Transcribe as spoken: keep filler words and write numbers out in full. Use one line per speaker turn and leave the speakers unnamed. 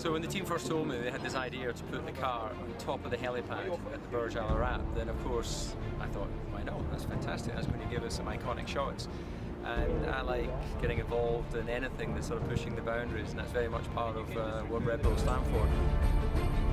So when the team first told me they had this idea to put the car on top of the helipad at the Burj Al Arab, then of course I thought, why not? That's fantastic. That's going to give us some iconic shots. And I like getting involved in anything that's sort of pushing the boundaries, and that's very much part of uh, what Red Bull stand for.